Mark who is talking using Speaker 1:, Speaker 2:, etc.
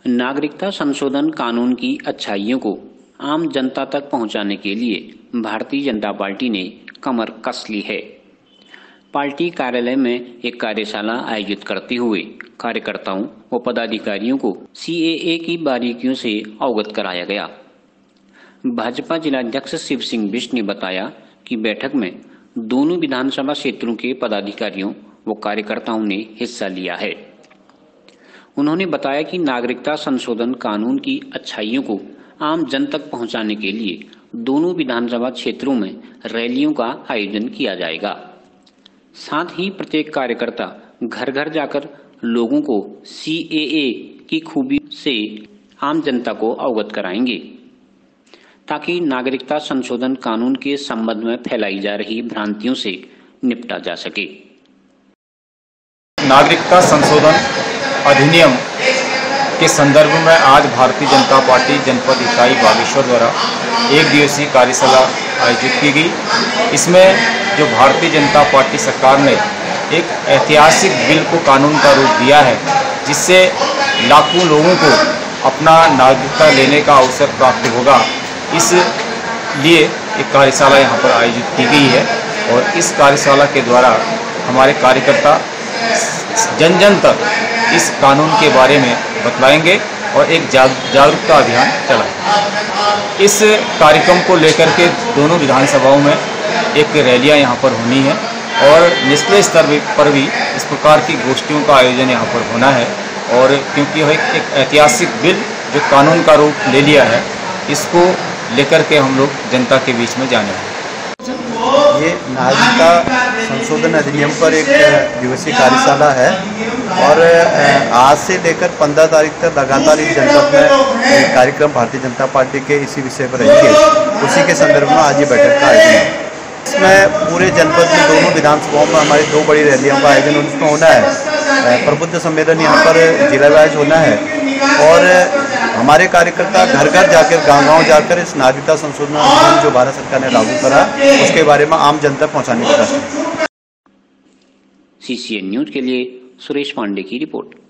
Speaker 1: नागरिकता संशोधन कानून की अच्छाइयों को आम जनता तक पहुंचाने के लिए भारतीय जनता पार्टी ने कमर कस ली है। पार्टी कार्यालय में एक कार्यशाला आयोजित करते हुए कार्यकर्ताओं व पदाधिकारियों को सीएए की बारीकियों से अवगत कराया गया। भाजपा जिलाध्यक्ष शिव सिंह बिष्ट ने बताया कि बैठक में दोनों विधानसभा क्षेत्रों के पदाधिकारियों व कार्यकर्ताओं ने हिस्सा लिया है। उन्होंने बताया कि नागरिकता संशोधन कानून की अच्छाइयों को आम जन तक पहुंचाने के लिए दोनों विधानसभा क्षेत्रों में रैलियों का आयोजन किया जाएगा। साथ ही प्रत्येक कार्यकर्ता घर घर जाकर लोगों को सीएए की खूबी से आम जनता को अवगत कराएंगे, ताकि नागरिकता संशोधन कानून के संबंध में फैलाई जा रही भ्रांतियों से निपटा जा सके।
Speaker 2: नागरिकता संशोधन अधिनियम के संदर्भ में आज भारतीय जनता पार्टी जनपद इकाई बागेश्वर द्वारा एक दिवसीय कार्यशाला आयोजित की गई। इसमें जो भारतीय जनता पार्टी सरकार ने एक ऐतिहासिक बिल को कानून का रूप दिया है, जिससे लाखों लोगों को अपना नागरिकता लेने का अवसर प्राप्त होगा, इसलिए एक कार्यशाला यहाँ पर आयोजित की गई है। और इस कार्यशाला के द्वारा हमारे कार्यकर्ता जन जन तक इस कानून के बारे में बतलाएंगे और एक जागरूकता अभियान चलाएंगे। इस कार्यक्रम को लेकर के दोनों विधानसभाओं में एक रैलियां यहाँ पर होनी है और निचले स्तर पर भी इस प्रकार की गोष्ठियों का आयोजन यहाँ पर होना है। और क्योंकि यह एक ऐतिहासिक बिल जो कानून का रूप ले लिया है, इसको लेकर के हम लोग जनता के बीच में जाने हैं।
Speaker 3: ये नागरिकता संशोधन अधिनियम पर एक दिवसीय कार्यशाला है और आज से लेकर 15 तारीख तक लगातार इस जनपद में कार्यक्रम भारतीय जनता पार्टी के इसी विषय पर रहेंगे। उसी के संदर्भ में आज ये बैठक का आयोजन है। इसमें पूरे जनपद में दोनों विधानसभाओं में हमारी 2 बड़ी रैलियों का आयोजन उसमें होना है। प्रबुद्ध सम्मेलन यहाँ पर जिला वाइज होना है और हमारे कार्यकर्ता घर घर जाकर गांव-गांव जाकर इस नागरिकता संशोधन अधिनियम जो भारत सरकार ने लागू करा उसके बारे में आम जनता पहुंचाने का प्रयास है।
Speaker 1: CCN न्यूज के लिए सुरेश पांडे की रिपोर्ट।